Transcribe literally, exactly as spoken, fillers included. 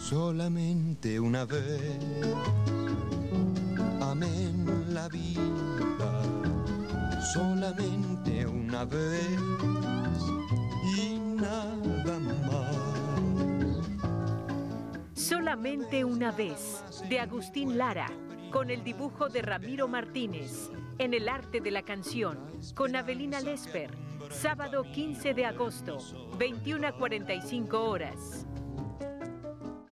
Solamente una vez amé en la vida, solamente una vez y nada más. Solamente una vez, de Agustín Lara, con el dibujo de Ramiro Martínez, en el arte de la canción, con Avelina Lesper, sábado quince de agosto, veintiuna cuarenta y cinco horas.